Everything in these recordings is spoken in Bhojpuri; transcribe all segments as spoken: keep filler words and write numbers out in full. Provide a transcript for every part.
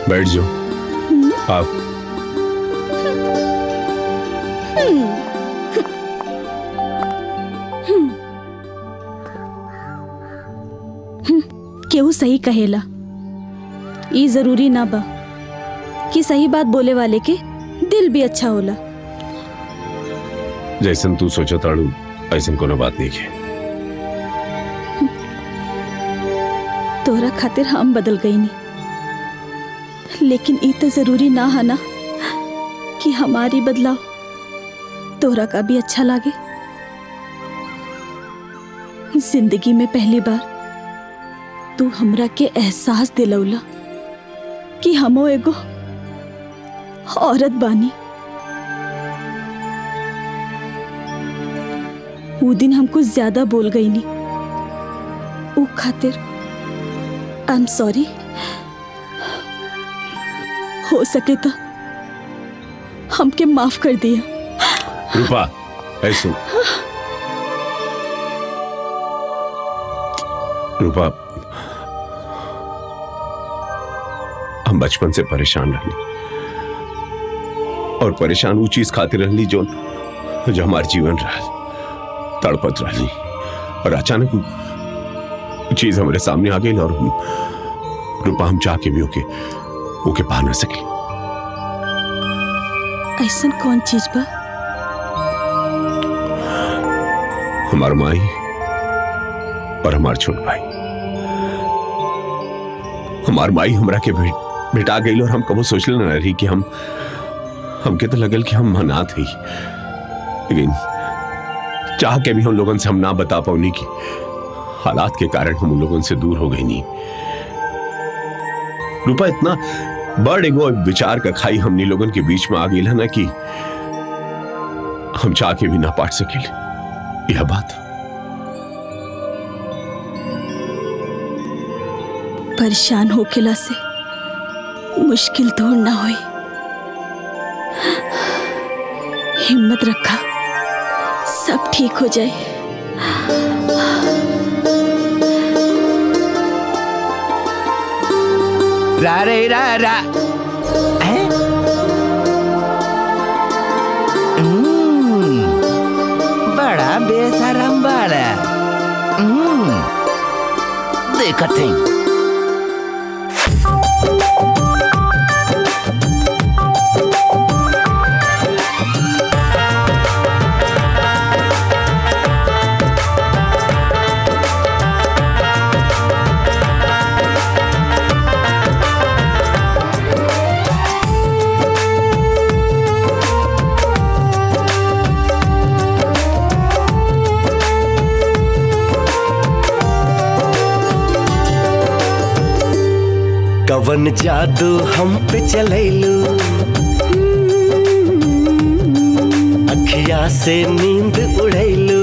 बैठ जाओ। आप केहू सही कहेला, ई जरूरी ना बा कि सही बात बोले वाले के दिल भी अच्छा होला। जैसन तू सोचा ताड़ू ऐसन कोनो बात नहीं है। तोरा खातिर हम बदल गई नहीं, लेकिन ई तो जरूरी ना है ना कि हमारी बदलाव तोरा का भी अच्छा लागे। जिंदगी में पहली बार तू हमरा के एहसास दिलौला कि हमो एगो औरत बानी। वो दिन हम कुछ ज्यादा बोल गई नहीं, वो खातिर आई एम सॉरी। हो सके तो हमके माफ कर दिया। रूपा ऐसे रूपा, हम बचपन से परेशान रहनी और परेशान वो चीज खातिर रहनी जो जो हमारे जीवन रहा, तड़पत रहनी और अचानक वो चीज हमारे सामने आ गई और रूपा हम चाह के भी ओके ओके पा ना सके। ऐसा कौन चीज बा? हमार माई और हमार छोट भाई। हमार माई हमरा के भेट भेटा गई और हम कबो सोच लेना रही कि हम हमके तो लगल कि हम अनाथ ही, लेकिन चाह के भी हम लोगों से हम ना बता पाऊनी कि हालात के कारण हम उन लोगों से दूर हो गई नहीं। रूपा इतना बड़ एगो विचार का खाई हमनी लोगों के बीच में आ गई ना कि हम चाह के भी ना पाट सके यह बात। परेशान होकेला से मुश्किल दूर ना होई। हिम्मत रखा, सब ठीक हो जाए। रा रे रा रा हैं? हम्म, बड़ा बेशरम बाड़ा। हम्म, देखत हैं। कवन जादू हम पे चलैलू, अखिया से नींद उड़ैलू।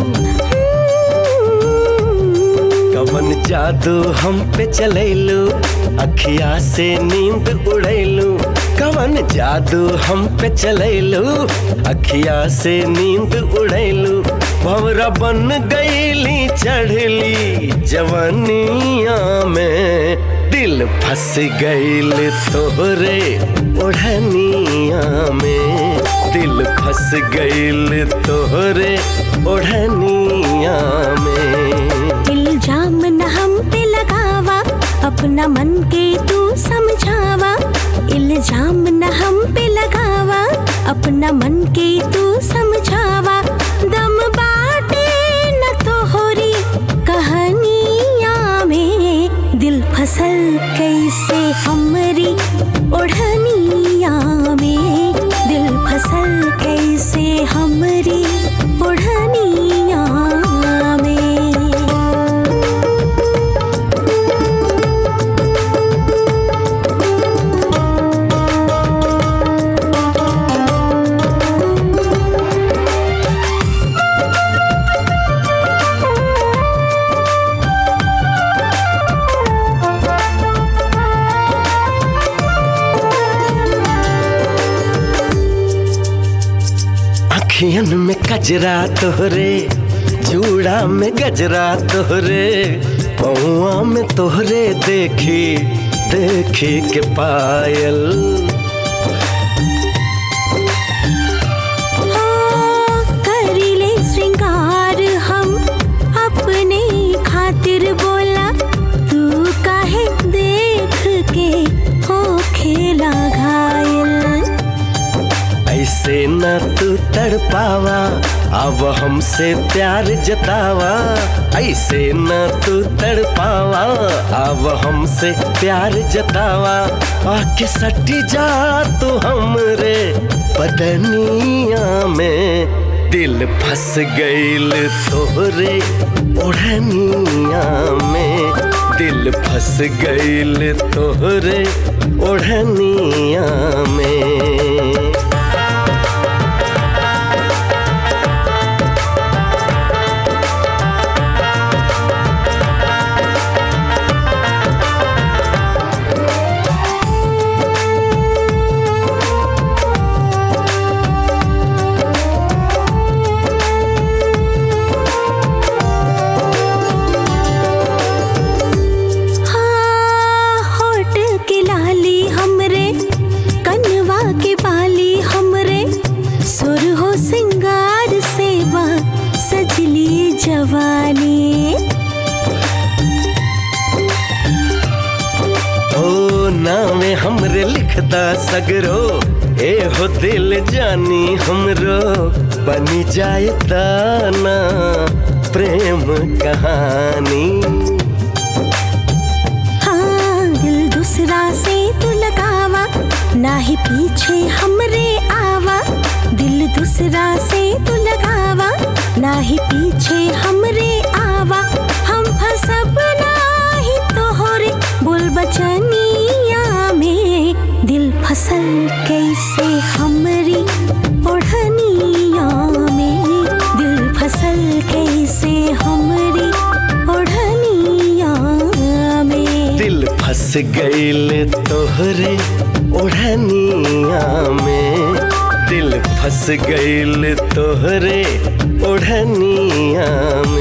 कवन जादू हम पे चलैलू, अखिया से नींद उड़ैलू। कवन जादू हम पे चलैलू, अखिया से नींद उड़ैलू। भंवरा बन गईली चढ़ली जवनिया में, दिल फंस गईल तोहरे ओढ़निया में। दिल फंस गईल तोहरे ओढ़निया में। इल्जाम न हम पे लगावा, अपना मन के तू समझावा। इल्जाम न हम पे लगावा, अपना मन के तू समझावा। दम बाटे न तोहरी कहानिया में, दिल फसल कैसे हमरी ओढ़निया में। दिल फसल कैसे हमरी ओढ़निया में। अखियन में कजरा तोहरे, जूड़ा में गजरा तोहरे। पौआ में तोहरे देखी देखी के पायल। हाँ, करीले श्रृंगार हम अपने खातिर बोला, तू काहे देख के हो खेला घायल। ऐसे न तू तड़पावा, अब हमसे प्यार जतावा। ऐसे न तू तड़पावा, अब हमसे प्यार जतावा। आके सटी जा तू हमरे बदनिया में, दिल फंस गईल तोहरे ओढ़निया में। दिल फंस गईल तोहरे ओढ़निया में। जवानी ओ नामे हमरे लिखदा सगरो, ए हो दिल जानी हमरो। बनी जाए ताना प्रेम कहानी। हाँ, दिल दूसरा से तू लगावा, ना ही पीछे हमरे आवा। दिल दूसरा से तू लगावा, ना ही पीछे हमरे आवा। हम फंसब नाही तोहरे बोल बचनिया में, दिल फसल कैसे हमरी ओढ़निया में। दिल फसल कैसे हमरी ओढ़निया में। दिल फंस गईल तोहरे ओढ़निया में। दिल फंस गईल तोहरे ओढ़निया में।